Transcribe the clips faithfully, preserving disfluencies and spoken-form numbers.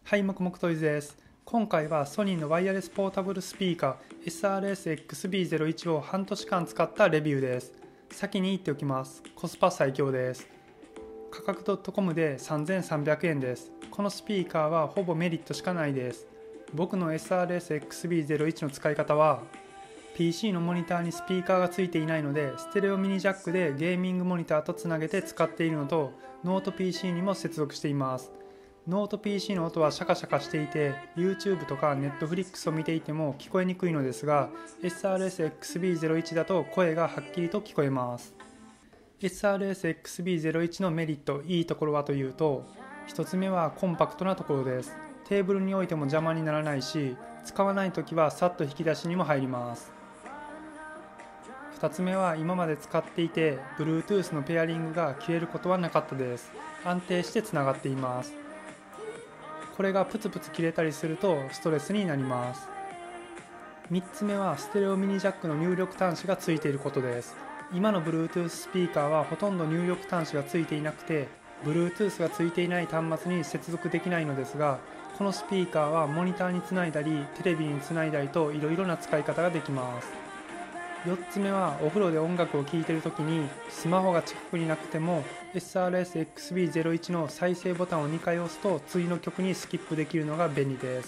はい、黙々トイズです。今回はソニーのワイヤレスポータブルスピーカー エスアールエスエックスビーゼロいち を半年間使ったレビューです。先に言っておきます。コスパ最強です。価格 .com でさんぜんさんびゃくえんです。このスピーカーはほぼメリットしかないです。僕の エスアールエスエックスビーゼロいち の使い方は ピーシー のモニターにスピーカーがついていないのでステレオミニジャックでゲーミングモニターとつなげて使っているのとノート ピーシー にも接続しています。ノート ピーシー の音はシャカシャカしていて YouTube とか Netflix を見ていても聞こえにくいのですが エスアールエスエックスビーゼロいち だと声がはっきりと聞こえます。 エスアールエスエックスビーゼロいち のメリット、いいところはというと、ひとつめはコンパクトなところです。テーブルに置いても邪魔にならないし、使わないときはさっと引き出しにも入ります。ふたつめは今まで使っていて Bluetooth のペアリングが切れることはなかったです。安定してつながっています。これがプツプツ切れたりするとストレスになります。みっつめはステレオミニジャックの入力端子がついていることです。今の Bluetooth スピーカーはほとんど入力端子がついていなくて Bluetooth がついていない端末に接続できないのですが、このスピーカーはモニターにつないだりテレビにつないだりといろいろな使い方ができます。よっつめはお風呂で音楽を聴いているときにスマホが近くになくても エスアールエスエックスビーゼロいち の再生ボタンをにかい押すと次の曲にスキップできるのが便利です。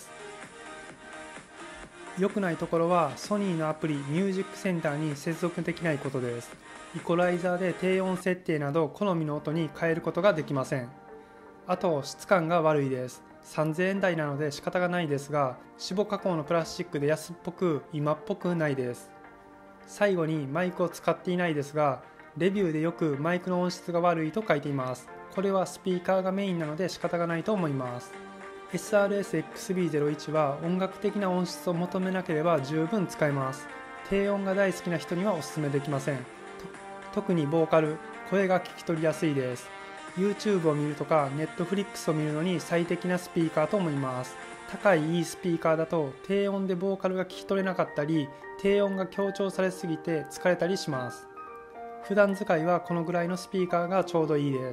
良くないところはソニーのアプリミュージックセンターに接続できないことです。イコライザーで低音設定など好みの音に変えることができません。あと質感が悪いです。さんぜんえん台なので仕方がないですが、脂肪加工のプラスチックで安っぽく今っぽくないです。最後にマイクを使っていないですが、レビューでよくマイクの音質が悪いと書いています。これはスピーカーがメインなので仕方がないと思います。 エスアールエスエックスビーゼロいち は音楽的な音質を求めなければ十分使えます。低音が大好きな人にはお勧めできません。特にボーカル、声が聞き取りやすいです。 YouTube を見るとか Netflix を見るのに最適なスピーカーと思います。高いいいスピーカーだと低音でボーカルが聞き取れなかったり、低音が強調されすぎて疲れたりします。普段使いはこのぐらいのスピーカーがちょうどいいです。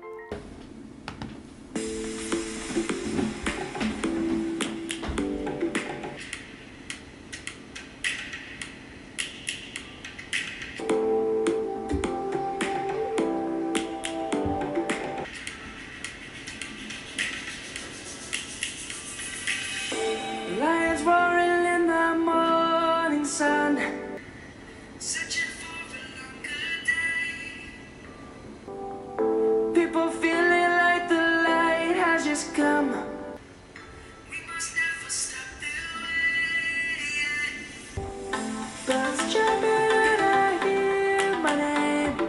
Lions roaring in the morning sun, searching for a longer day. People feeling like the light has just come. We must never stop the way. Birds chirping and I hear my name.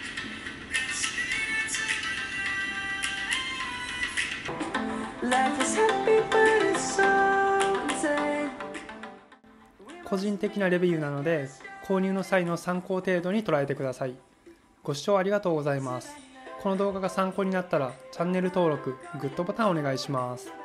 Life is happy but it's so insane. 個人的なレビューなので購入の際の参考程度に捉えてください。ご視聴ありがとうございます。この動画が参考になったらチャンネル登録、グッドボタンお願いします。